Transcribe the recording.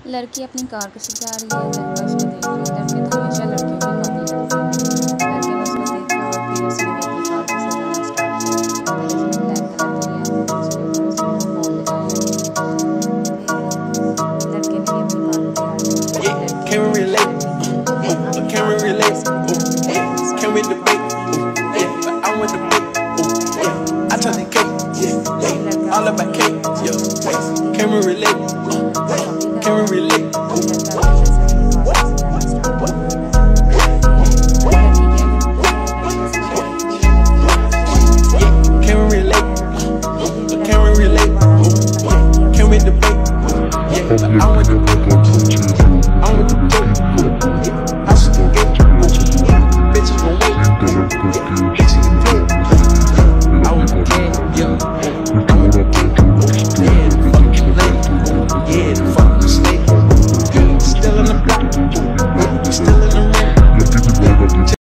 लड़की अपनी कार को सजा रही है, लड़का उसको देख रहा है। लड़के तो हमेशा लड़कियों की कॉपी करते हैं। लड़के ने उसको देखा और फिर उसने भी अपनी कार को सजाना स्टार्ट किया। पहले उसने ब्लैक कलर की लिया, फिर उसके ऊपर उसने फूल लगाया। फिर लड़के ने भी अपनी कार को तैयार किया। Can we relate? Can we relate? Can we debate? But I want the bait. I turn the cake. All about cake. Can we relate? Can we relate? Can we relate? Can we relate? Can we debate? But I want the